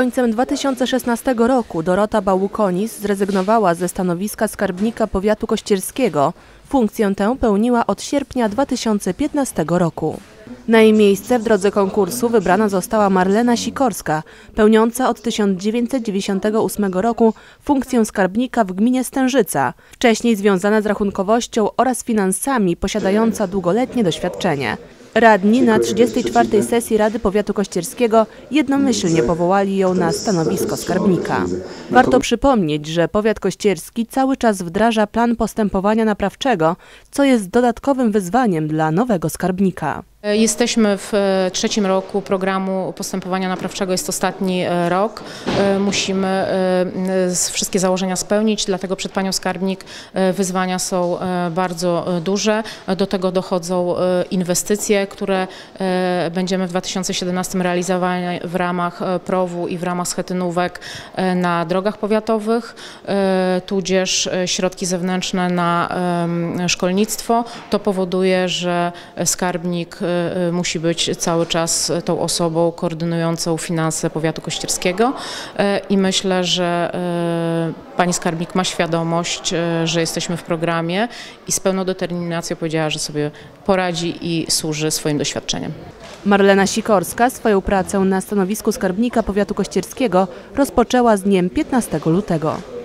końcem 2016 roku Dorota Bałukonis zrezygnowała ze stanowiska skarbnika powiatu kościerskiego. Funkcję tę pełniła od sierpnia 2015 roku. Na jej miejsce w drodze konkursu wybrana została Marlena Sikorska, pełniąca od 1998 roku funkcję skarbnika w gminie Stężyca, wcześniej związana z rachunkowością oraz finansami, posiadająca długoletnie doświadczenie. Radni na 34. sesji Rady Powiatu Kościerskiego jednomyślnie powołali ją na stanowisko skarbnika. Warto przypomnieć, że powiat kościerski cały czas wdraża plan postępowania naprawczego, co jest dodatkowym wyzwaniem dla nowego skarbnika. Jesteśmy w trzecim roku programu postępowania naprawczego, jest ostatni rok. Musimy wszystkie założenia spełnić, dlatego przed panią skarbnik wyzwania są bardzo duże. Do tego dochodzą inwestycje, które będziemy w 2017 realizować w ramach PROW-u i w ramach schetynówek na drogach powiatowych, tudzież środki zewnętrzne na szkolnictwo. To powoduje, że skarbnik musi być cały czas tą osobą koordynującą finanse powiatu kościerskiego i myślę, że pani skarbnik ma świadomość, że jesteśmy w programie i z pełną determinacją powiedziała, że sobie poradzi i służy swoim doświadczeniem. Marlena Sikorska swoją pracę na stanowisku skarbnika powiatu kościerskiego rozpoczęła z dniem 15 lutego.